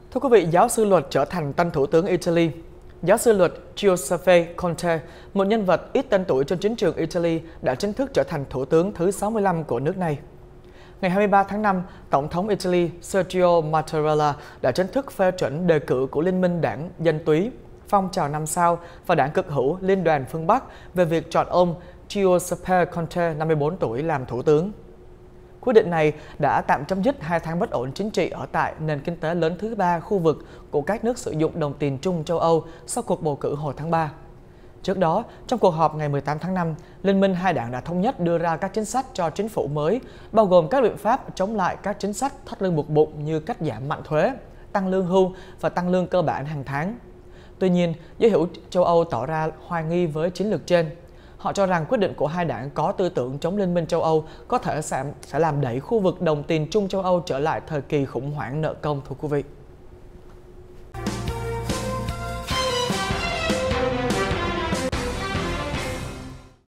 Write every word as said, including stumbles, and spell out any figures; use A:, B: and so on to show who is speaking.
A: Thưa quý vị, giáo sư luật trở thành tân thủ tướng Italy. Giáo sư luật Giuseppe Conte, một nhân vật ít tên tuổi trên chính trường Italy, đã chính thức trở thành thủ tướng thứ sáu mươi lăm của nước này. Ngày hai mươi ba tháng năm, Tổng thống Italy Sergio Mattarella đã chính thức phê chuẩn đề cử của Liên minh đảng Dân túy, Phong trào năm sao và đảng cực hữu Liên đoàn phương Bắc về việc chọn ông Giuseppe Conte, năm mươi tư tuổi, làm thủ tướng. Quyết định này đã tạm chấm dứt hai tháng bất ổn chính trị ở tại nền kinh tế lớn thứ ba khu vực của các nước sử dụng đồng tiền chung châu Âu sau cuộc bầu cử hồi tháng ba. Trước đó, trong cuộc họp ngày mười tám tháng năm, Liên minh hai đảng đã thống nhất đưa ra các chính sách cho chính phủ mới, bao gồm các biện pháp chống lại các chính sách thắt lưng buộc bụng như cắt giảm mạnh thuế, tăng lương hưu và tăng lương cơ bản hàng tháng. Tuy nhiên, giới hữu châu Âu tỏ ra hoài nghi với chiến lược trên. Họ cho rằng quyết định của hai đảng có tư tưởng chống Liên minh châu Âu có thể sẽ làm đẩy khu vực đồng tiền chung châu Âu trở lại thời kỳ khủng hoảng nợ công, thưa quý vị.